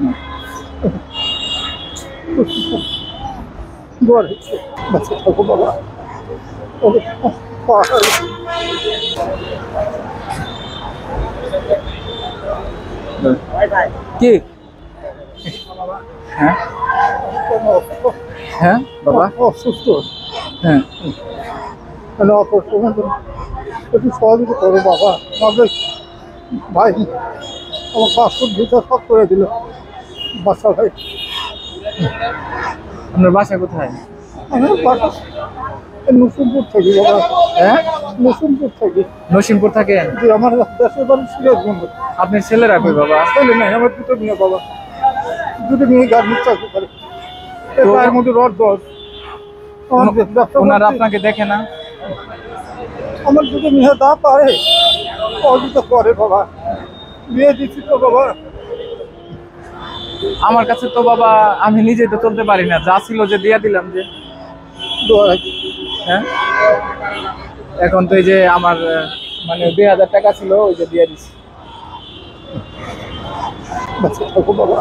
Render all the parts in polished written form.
দোয়া রাখছি বাচ্চা থাকো বাবা। কি হ্যাঁ হ্যাঁ বাবা অসুস্থ, হ্যাঁ অপারেশন একটু সহযোগিতা করো বাবা। আমাদের ভাই আমার পাসপোর্ট ভিসা সব করে দিল বাচ্চা ভাই। আপনার বাসা কোথায়? আমার বাসা নসিমপুর থাকি বাবা। হ্যাঁ নসিমপুর থাকি। নসিমপুর থাকেন? যে আমার দেশের বাড়ি সিরাজগঞ্জ। আপনার ছেলেরা কই বাবা? ছেলে নাই, আমার দুটো মেয়ে বাবা। দুটো মেয়ে গার্মেন্টস চাকরি করে। এর মধ্যে রড দশ। ওনারা আপনাকে দেখে না? আমার দুটো মেয়ে দা পারে সহযোগিতা করে বাবা। বিয়ে দিচ্ছি তো বাবা। আমার কাছে তো বাবা আমি নিজে তো চলতে পারি না, যা ছিল যে দিয়া দিলাম যে। দোয়া রাখি। হ্যাঁ এখন তো এই যে আমার মানে 2000 টাকা ছিল, ওই যে দিয়ে দিচ্ছি। বাচ্চা থাকো বাবা।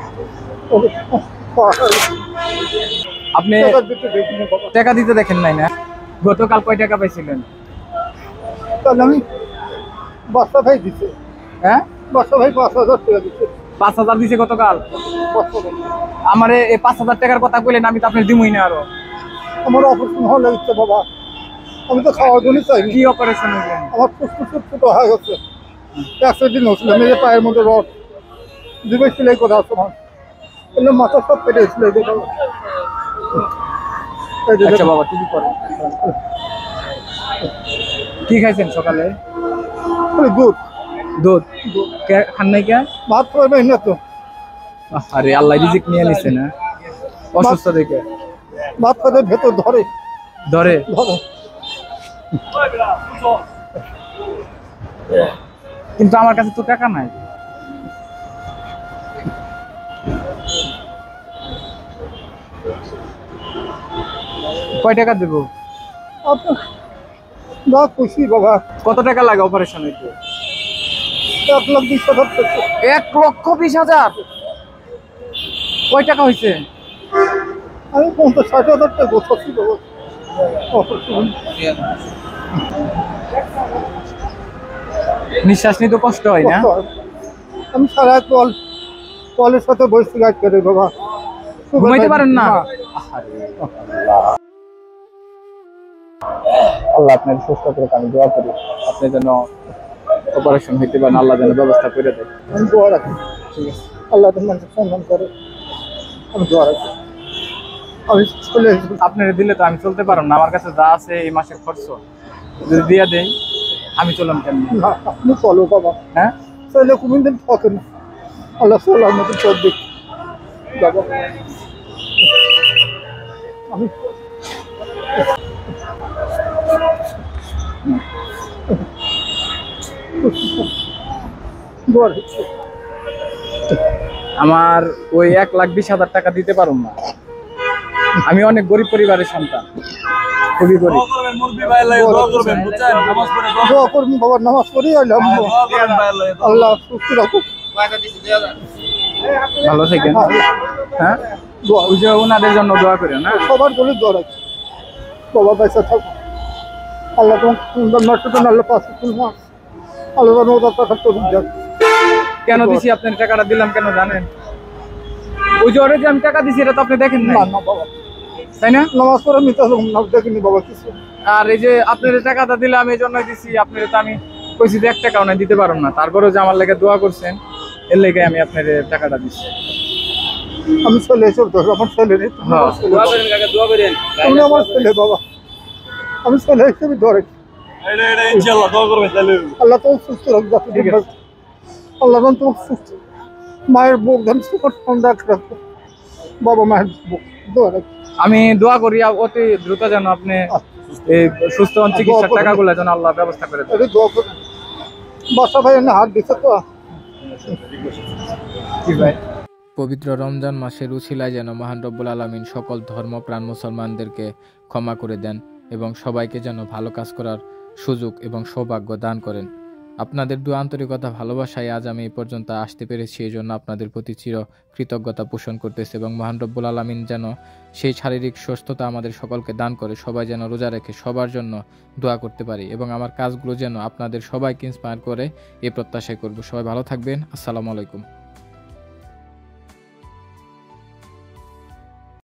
আপনি টাকা দিতে দেখেন নাই না? গতকাল কয় টাকা পাইছিলেন? তাহলে আমি বাচ্চা ভাই দিচ্ছে। হ্যাঁ বাচ্চা ভাই 5000 টাকা দিচ্ছে। 5000 দিছে গতকাল? বাচ্চা ভাই আমারে এই 5000 টাকার কথা কইলেন, আমি তো আপনার দিমই না। আরো আমার অপারেশন হওয়া লাগছে বাবা। আমি তো খাওয়ার জন্য চাই। কি অপারেশন হইলেন? আমার ফুসফুস ছোট হয়ে গেছে। অ্যাক্সিডেন্ট হচ্ছিল, মেয়ের পায়ের মধ্যে রড দিবে সেলাই করা আছে আমার। এগুলো মাথা সব কেটে ছিল। আচ্ছা বাবা কি করেন? কি খাইছেন সকালে? দুধ। দুধ খান নাই কে? ভাত খাবেন না তো? আরে আল্লাহ রিজিক নিয়ে নিছে না, অসুস্থ দেখে। ভাত খাতে ভেতর ধরে ধরে ধরে। কিন্তু আমার কাছে তো টাকা নাই। কয় টাকা দেবো? যা খুশি বাবা। কত টাকা লাগে অপারেশন হইতে? 1,20,000 টাকা। 1,20,000? কয় টাকা হয়েছে? আমি 50-60,000 টাকা গোছাচ্ছি বাবা। নিঃশ্বাস নিতে কষ্ট হয় না? আমি সারা কলের সাথে বসে গাইড করে বাবা। ঘুমাইতে পারেন না? আল্লাহ আপনার সুস্থ করে, আমি দোয়া করি আপনি যেন অপারেশন হইতে পারেন, আল্লাহ যেন ব্যবস্থা করে দেয়। আমি দোয়া রাখি। ঠিক আছে, আল্লাহ তোমার সম্মান করে। আমি দোয়া রাখি। আমি চলে আপনার দিলে তো আমি চলতে পারলাম না। আমার কাছে যা আছে এই মাসের খরচ যদি দিয়া দেই আমি চললাম কেমনি? আপনি চলো বাবা। হ্যাঁ চলে কোনদিন থাকে না। আল্লাহ সাল্লাহ মতো চল দেখ বাবা। আমি দোয়া রাখছি। আমার ওই 1,20,000 টাকা দিতে পারুম না। আমি অনেক গরিব পরিবারের সন্তান, খুবই গরিব। দোয়া করবি বাবা, নামাজ পড়ি আইলাম। আল্লাহ সুস্থ রাখুক, ভালো থাকেন। হ্যাঁ ওই যে ওনাদের জন্য দোয়া করেন। হ্যাঁ সবার জন্য দোয়া রাখছি বাবা। পয়সা থাকুক, আল্লাহ তোমার নষ্ট করেন। আল্লাহ পাশে তুলমা আল্লাহ টাকা তরুণ যাক। কেন দিছি আপনার টাকাটা দিলাম কেন জানেন? ওই যে ওরে যে আমি টাকা দিছি এটা তো আপনি দেখেন না, না বাবা, তাই না? নামাজ পড়ে নিতে হবে না, দেখিনি বাবা কিছু। আর এই যে আপনার টাকাটা দিলাম এই জন্যই দিছি। আপনার তো আমি কইছি যে 1 টাকাও না দিতে পারুম না, তারপরেও যে আমার লেগে দোয়া করছেন এর লেগে আমি আপনার টাকাটা দিচ্ছি। আমি ছেলে এসব ধর, আমার ছেলে নেই। তুমি আমার ছেলে বাবা, আমি ছেলে হিসেবে ধরে। আল্লাহ তো সুস্থ রাখবে। আল্লাহ তোমার সুস্থ মায়ের বুক ধান রাখবে বাবা। মায়ের বুক দোয়া রাখবে। আমি দোয়া করি অতি দ্রুত যেন আপনি এই সুস্থ চিকিৎসার টাকাগুলো যেন আল্লাহ ব্যবস্থা করে দেন। বাসা ভাই এনে হাত দিচ্ছে তো। কি ভাই? পবিত্র রমজান মাসের উছিলায় যেন মহান রব্বুল আলামিন সকল ধর্মপ্রাণ মুসলমানদেরকে ক্ষমা করে দেন এবং সবাইকে যেন ভালো কাজ করার সুযোগ এবং সৌভাগ্য দান করেন। আপনাদের দোয়া আন্তরিকতা ভালোবাসায় আজ আমি এই পর্যন্ত আসতে পেরেছি, এই জন্য আপনাদের প্রতি চির কৃতজ্ঞতা পোষণ করতেছি এবং মহান রব্বুল আলামিন যেন সেই শারীরিক সুস্থতা আমাদের সকলকে দান করে, সবাই যেন রোজা রেখে সবার জন্য দোয়া করতে পারি এবং আমার কাজগুলো যেন আপনাদের সবাইকে ইন্সপায়ার করে এই প্রত্যাশাই করব। সবাই ভালো থাকবেন। আসসালামু আলাইকুম।